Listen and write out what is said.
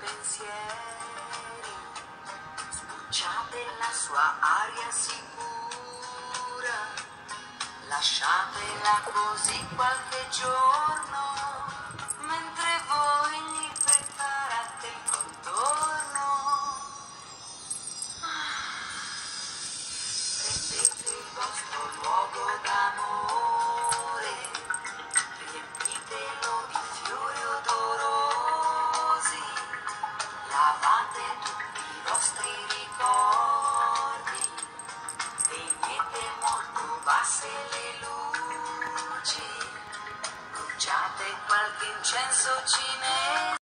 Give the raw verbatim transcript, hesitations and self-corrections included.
pensieri, sbucciate la sua aria sicura, lasciatela così qualche giorno, mentre voi gli preparate il contorno. Prendete il vostro luogo d'amore, riempitelo di fiori odorosi, lavate tutti i vostri ricordi, spegnete molto basse le luci, bruciate qualche incenso cinese.